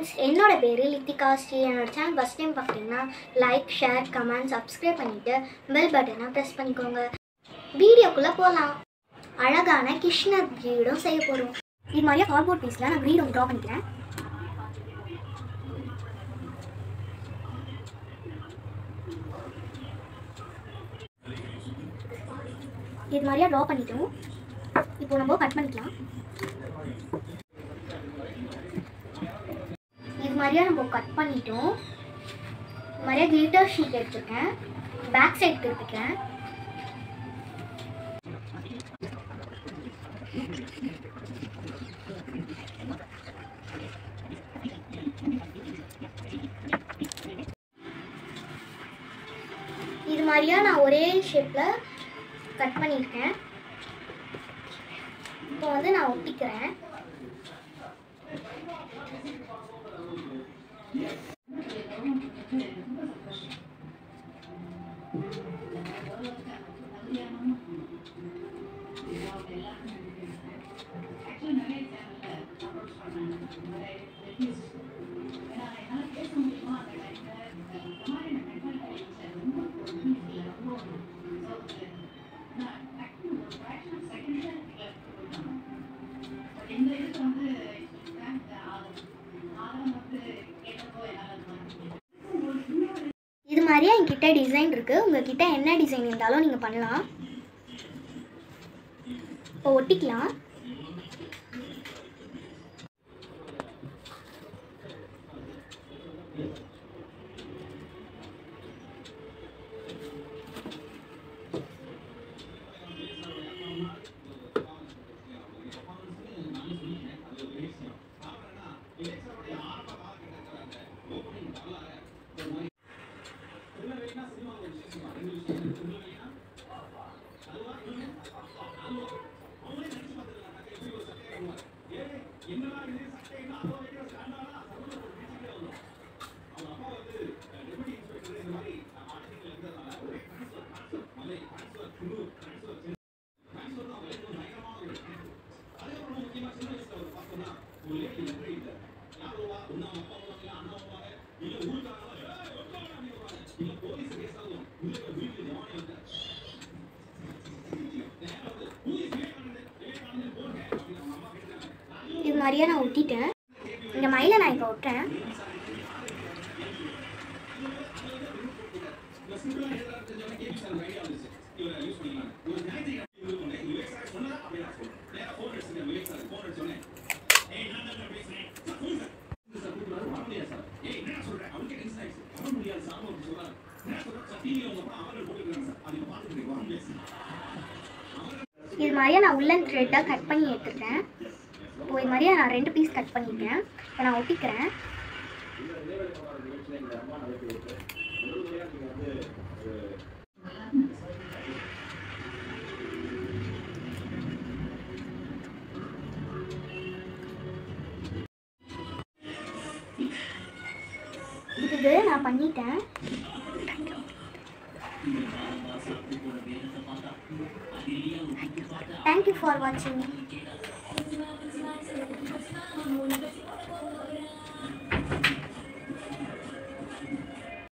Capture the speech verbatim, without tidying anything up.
Friends, என்னோட பேர் லித்திகா ஸ்ரீ. என்னோட சேனல் ஃபஸ்ட் டைம் பார்க்குறீங்கன்னா லைக், ஷேர், கமெண்ட், சப்ஸ்கிரைப் பண்ணிவிட்டு பெல் பட்டனை ப்ரெஸ் பண்ணிக்கோங்க. வீடியோக்குள்ளே போகலாம். அழகான கிருஷ்ணர் ப்ரீடும் செய்ய போகிறோம். இது மாதிரியே கார்ட்போர்ட் பீஸில் நான் ப்ரீட் ஒன்று ட்ரா பண்ணிக்கிறேன். இது மாதிரியா ட்ரா பண்ணிட்டோம். இப்போ நம்ம கட் பண்ணிக்கலாம். இது மாதிரியா நம்ம கட் பண்ணிட்டோம். இது மாதிரியா கிளிட்டர் ஷீட் எடுத்துருக்கேன். பேக் சைட் திருப்பிக்கிறேன். இது மாதிரியா நான் ஒரே ஷேப்பில் கட் பண்ணியிருக்கேன். இப்போ வந்து நான் ஒட்டிக்கிறேன். இது மாதிரியே என்கிட்ட டிசைன் இருக்குது. உங்ககிட்ட என்ன டிசைன் இருந்தாலும் நீங்கள் பண்ணலாம். இப்போ ஒட்டிக்கலாம். இது மாதிரியே நான் ஒட்டிட்டேன். இந்த மயிலை நான் இப்போ ஒட்டுறேன். இது மாதிரியே நான் உள்ளன் த்ரெட்டாக கட் பண்ணி எடுத்துக்கிறேன். இப்போ இது மாதிரியே நான் ரெண்டு பீஸ் கட் பண்ணியிருக்கேன். இப்போ நான் ஒட்டிக்கிறேன். இது நான் பண்ணிட்டேன். Thank you for watching.